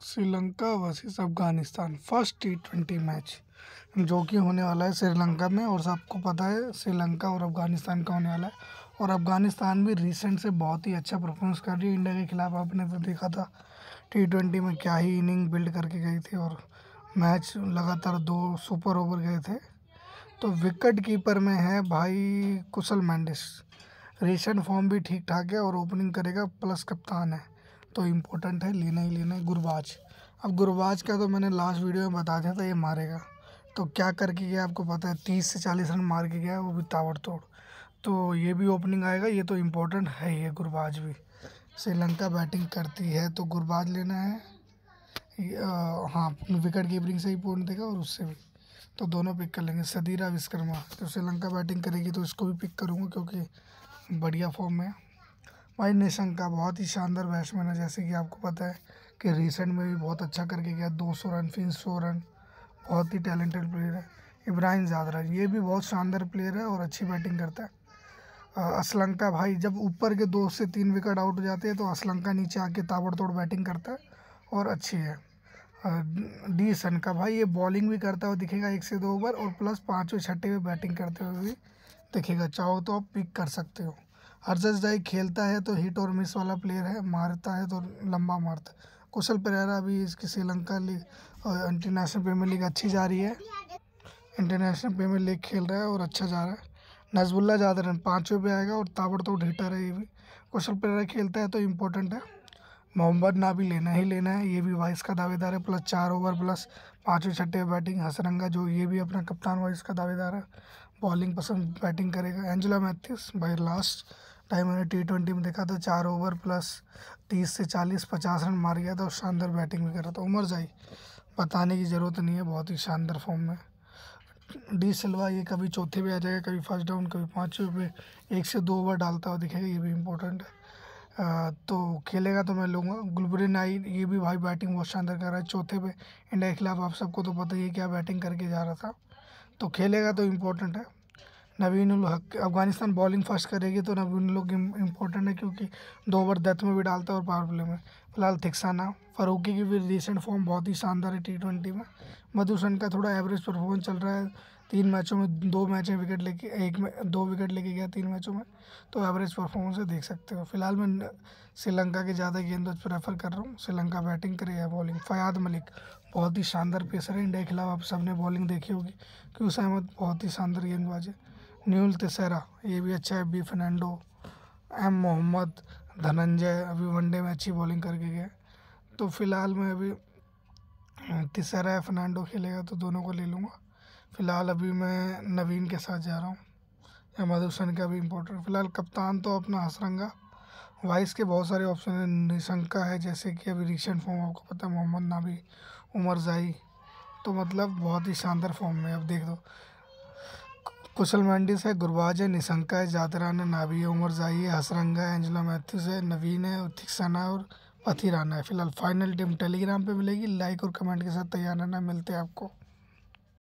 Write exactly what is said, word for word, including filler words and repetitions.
Sri Lanka versus Afghanistan first T twenty match जो कि होने वाला है श्रीलंका में। और सबको पता है श्रीलंका और अफगानिस्तान का होने वाला है। और अफगानिस्तान भी रिसेंट से बहुत ही अच्छा परफॉर्मेंस कर रही है इंडिया के खिलाफ। आपने तो देखा था टी ट्वेंटी में क्या ही इनिंग बिल्ड करके गई थी और मैच लगातार दो सुपर ओवर गए थे। तो विकेट कीपर में है भाई कुशल मेंडिस। रिसेंट फॉर्म भी ठीक ठाक है और ओपनिंग करेगा, प्लस कप्तान है तो इम्पोर्टेंट है, लेना ही लेना है। गुरबाज, अब गुरबाज का तो मैंने लास्ट वीडियो में बता दिया था ये मारेगा। तो क्या करके गया आपको पता है, तीस से चालीस रन मार के गया, वो भी ताबड़तोड़। तो ये भी ओपनिंग आएगा, ये तो इम्पोर्टेंट है। ये गुरबाज भी श्रीलंका बैटिंग करती है तो गुरबाज लेना है। आ, हाँ, विकेट कीपिंग से ही पॉइंट देगा और उससे भी, तो दोनों पिक कर लेंगे। सदीरा विश्वकर्मा, तो श्रीलंका बैटिंग करेगी तो इसको भी पिक करूँगा क्योंकि बढ़िया फॉर्म में। भाई निशंका बहुत ही शानदार बैट्समैन है, जैसे कि आपको पता है कि रिसेंट में भी बहुत अच्छा करके गया, दो सौ रन फिर सौ रन, बहुत ही टैलेंटेड प्लेयर है। इब्राहिम ज़ादरा, ये भी बहुत शानदार प्लेयर है और अच्छी बैटिंग करता है। असलंका भाई जब ऊपर के दो से तीन विकेट आउट हो जाते हैं तो असलंका नीचे आके ताबड़तोड़ बैटिंग करता है और अच्छी है। डी सन का भाई ये बॉलिंग भी करता हुआ दिखेगा एक से दो ओवर, और प्लस पाँचवें छठे में बैटिंग करते हुए भी दिखेगा। चाहो तो आप पिक कर सकते हो। हर्षद जाई खेलता है तो हिट और मिस वाला प्लेयर है, मारता है तो लंबा मारता है। कुशल पेरेरा भी इसकी श्रीलंका लीग और इंटरनेशनल प्रीमियर लीग अच्छी जा रही है, इंटरनेशनल प्रीमियर लीग खेल रहा है और अच्छा जा रहा है। नजबुल्ला ज़्यादा रन पाँचवें पे आएगा और ताबड़तोड़ हिटर है ये भी। कुशल पेरेरा खेलता है तो इम्पोर्टेंट है। मोहम्मद नाबी लेना ही लेना है, ये भी वाइस का दावेदार है, प्लस चार ओवर प्लस पाँचवें छठे बैटिंग। हसरंगा जो ये भी अपना कप्तान वाइस का दावेदार है, बॉलिंग पसंद बैटिंग करेगा। एंजेलो मैथ्यूज भाई लास्ट टाइम मैंने टी ट्वेंटी में देखा था, चार ओवर प्लस तीस से चालीस पचास रन मार गया था और शानदार बैटिंग भी कर रहा था। उमर जाई बताने की ज़रूरत नहीं है, बहुत ही शानदार फॉर्म में। डी सिल्वा ये कभी चौथे पे आ जाएगा, कभी फर्स्ट डाउन, कभी पाँचवें पे एक से दो ओवर डालता हुआ दिखेगा, ये भी इम्पोर्टेंट है। आ, तो खेलेगा तो मैं लूँगा। गुलबरीन आई, ये भी भाई बैटिंग बहुत शानदार कर रहा है चौथे पे इंडिया के खिलाफ। आप सबको तो पता ही है क्या बैटिंग करके जा रहा था, तो खेलेगा तो इम्पोर्टेंट है। नवीन उल हक, अफगानिस्तान बॉलिंग फर्स्ट करेगी तो नवीन उल हक इम्पोर्टेंट है क्योंकि दो ओवर डेथ में भी डालता है और पावर प्ले में। फिलहाल थिक्साना, फारूकी की भी रिसेंट फॉर्म बहुत ही शानदार है टी ट्वेंटी में। मधुसन का थोड़ा एवरेज परफॉर्मेंस चल रहा है, तीन मैचों में दो मैच में विकेट लेके एक में दो विकेट लेके गया तीन मैचों में, तो एवरेज परफॉर्मेंस है, देख सकते हो। फिलहाल मैं श्रीलंका के ज़्यादा गेंदबाज प्रेफर कर रहा हूँ, श्रीलंका बैटिंग करे या बॉलिंग। फयाद मलिक बहुत ही शानदार पेसर है, इंडिया के खिलाफ आप सबने बॉलिंग देखी होगी। क्यूस अहमद बहुत ही शानदार गेंदबाज है। न्यूल तिसेरा ये भी अच्छा है। बी फर्नांडो, एम मोहम्मद, धनंजय अभी वनडे में अच्छी बॉलिंग करके गए। तो फिलहाल मैं अभी तिसेरा या फर्नांडो खेलेगा तो दोनों को ले लूँगा। फ़िलहाल अभी मैं नवीन के साथ जा रहा हूँ, या मधुसन का भी इम्पोर्टेंट। फिलहाल कप्तान तो अपना हसरंगा, वाइस के बहुत सारे ऑप्शन है। निशंका है जैसे कि अभी रिसेंट फॉर्म आपको पता है, मोहम्मद नाबी, उमर जाई, तो मतलब बहुत ही शानदार फॉर्म में। अब देख दो, कुशल मेंडिस है, गुरबाज है, निशंका है, जादरान है, नाबी है, उमर जाई है, हसरंगा है, एंजेलो मैथ्यूज है, नवीन है, थिक्साना और पथिराना है। फिलहाल फाइनल टीम टेलीग्राम पे मिलेगी, लाइक और कमेंट के साथ तैयार रहना। मिलते हैं आपको।